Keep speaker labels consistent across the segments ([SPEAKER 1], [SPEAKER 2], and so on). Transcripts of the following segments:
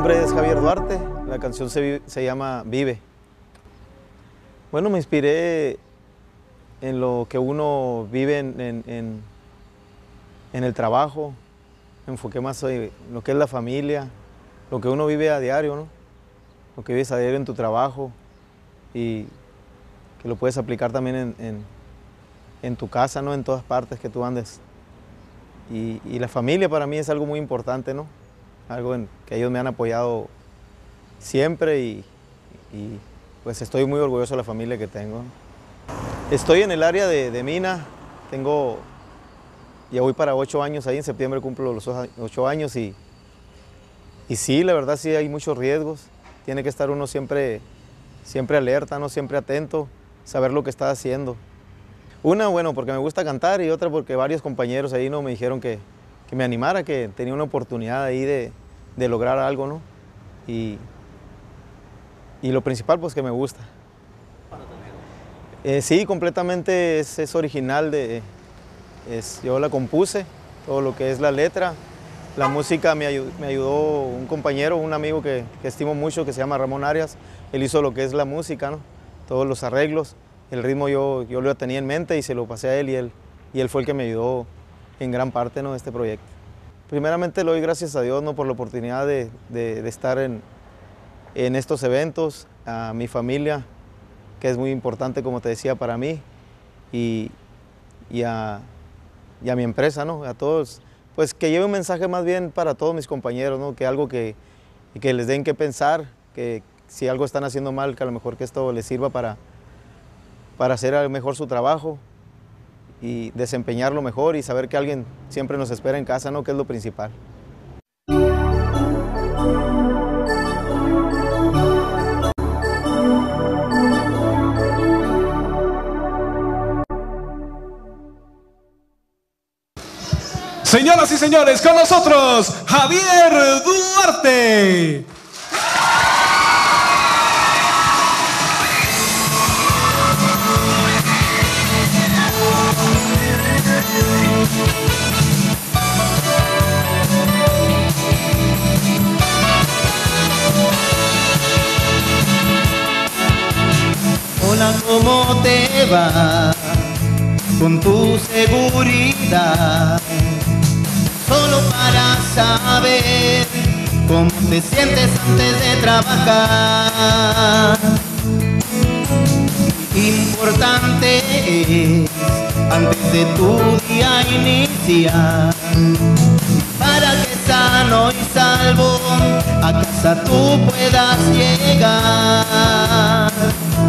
[SPEAKER 1] nombre es Javier Duarte, la canción se llama Vive. Bueno, me inspiré en lo que uno vive en el trabajo, me enfoqué más en lo que es la familia, lo que uno vive a diario, ¿no? Lo que vives a diario en tu trabajo y que lo puedes aplicar también en tu casa, ¿no? En todas partes que tú andes. Y la familia para mí es algo muy importante, ¿no? Algo en que ellos me han apoyado siempre y pues estoy muy orgulloso de la familia que tengo. Estoy en el área de Mina, ya voy para 8 años ahí, en septiembre cumplo los 8 años y sí, la verdad sí hay muchos riesgos, tiene que estar uno siempre alerta, ¿no? Siempre atento, saber lo que está haciendo. Una, bueno, porque me gusta cantar y otra porque varios compañeros ahí no me dijeron que me animara, que tenía una oportunidad ahí de lograr algo, ¿no? Y lo principal, pues que me gusta. Sí, completamente es original, yo la compuse, todo lo que es la letra. La música me ayudó un compañero, un amigo que estimo mucho, que se llama Ramón Arias. Él hizo lo que es la música, ¿no? Todos los arreglos. El ritmo yo lo tenía en mente y se lo pasé a él y él fue el que me ayudó en gran parte, ¿no? De este proyecto. Primeramente le doy gracias a Dios, ¿no? Por la oportunidad de estar en estos eventos, a mi familia, que es muy importante, como te decía, para mí, y a mi empresa, ¿no? A todos, pues que lleve un mensaje más bien para todos mis compañeros, ¿no? Que algo que les den que pensar, que si algo están haciendo mal, que a lo mejor que esto les sirva para hacer mejor su trabajo y desempeñarlo mejor y saber que alguien siempre nos espera en casa, ¿no? Que es lo principal.
[SPEAKER 2] Señoras y señores, con nosotros, Javier Duarte.
[SPEAKER 3] Hola, ¿cómo te va con tu seguridad? Solo para saber cómo te sientes antes de trabajar. Importante es, antes de tu día iniciar, para que sano y salvo a casa tú puedas llegar.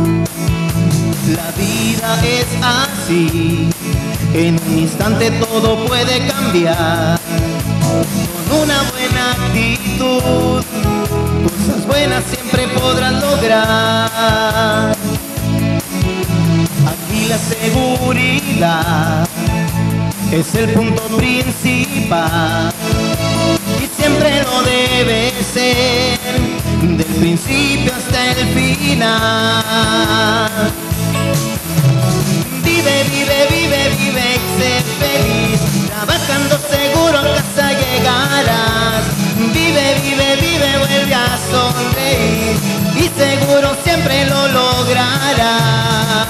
[SPEAKER 3] La vida es así, en un instante todo puede cambiar. Con una buena actitud, cosas buenas siempre podrás lograr. Aquí la seguridad es el punto principal y siempre lo debe ser, del principio hasta el final. Vive, vive, vive, vive y sé feliz, trabajando seguro a casa llegarás. Vive, vive, vive, vuelve a sonreír y seguro siempre lo lograrás.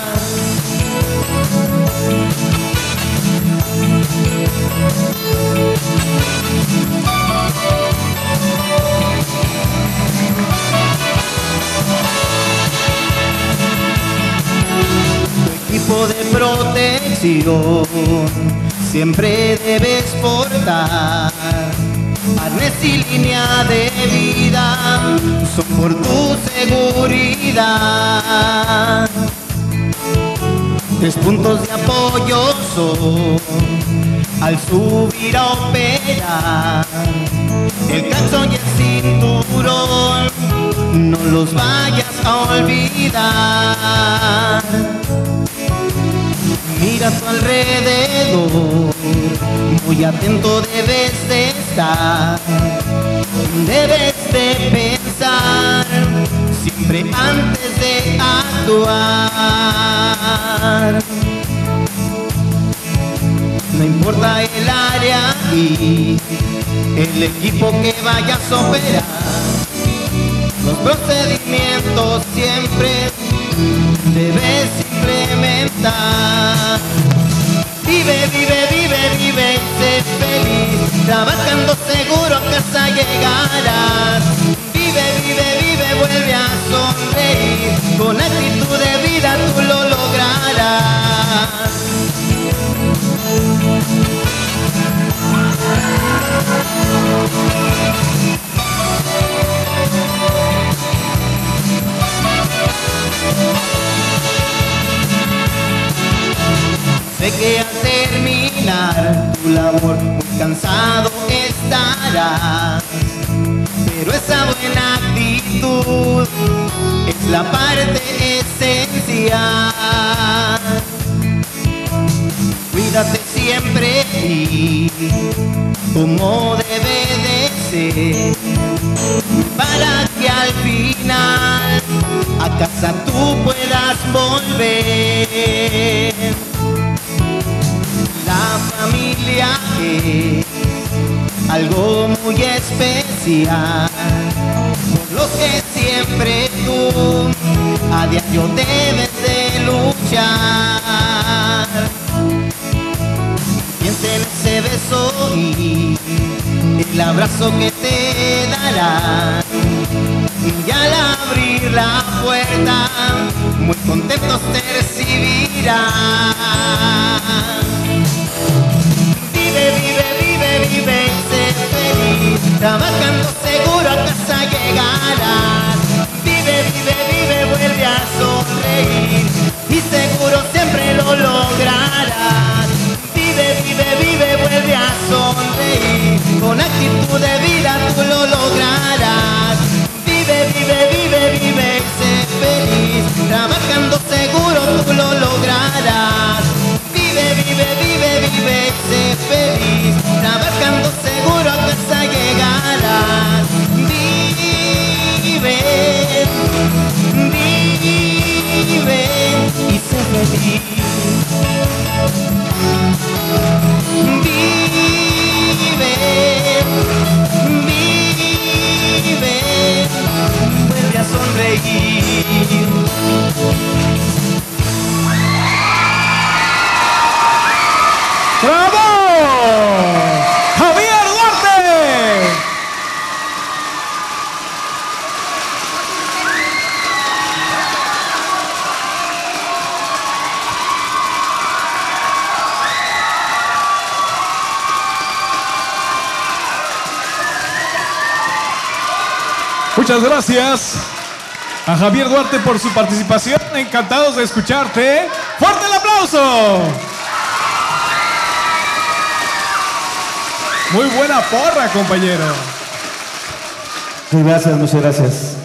[SPEAKER 3] Equipo de protección siempre debes portar, arnés y línea de vida son por tu seguridad. 3 puntos de apoyo son al subir a operar, el calzón y el cinturón no los vayas a olvidar. Mira a tu alrededor, muy atento debes de estar, debes de pensar siempre antes de actuar. No importa el área y el equipo que vayas a operar, los procedimientos siempre debes implementar. Vive, vive, vive, vive y sé feliz, trabajando seguro a casa llegarás. Vive, vive, vive, vuelve a sonreír, con actitud de vida tú lo lograrás. Sé que al terminar tu labor muy cansado estarás, pero esa buena actitud es la parte esencial. Cuídate siempre y como debe de ser, para que al final a casa tú puedas volver. La familia es algo muy especial, por lo que siempre tú a diario debes de luchar. Piensa en ese beso y el abrazo que te darán, y al abrir la puerta muy contentos te recibirán. Vive, vive, vive, vive y sé feliz, trabajando seguro a casa llegarás. Vive, vive, vive, vuelve a sonreír y seguro siempre lo lograrás. Vive, vive, vive, vuelve a sonreír, con actitud de vida tú lo lograrás. Vive, vive, vive, vive y sé feliz, trabajando seguro tú lo lograrás. Vive, vive, vive, vive y sé feliz, trabajando seguro a casa llegarás. Vive, vive y sé feliz. Vive, vive, vuelve a sonreír.
[SPEAKER 2] ¡Bravo! ¡Javier Duarte! Muchas gracias a Javier Duarte por su participación. Encantados de escucharte. ¡Fuerte el aplauso! Muy buena porra, compañero.
[SPEAKER 4] Muchas gracias.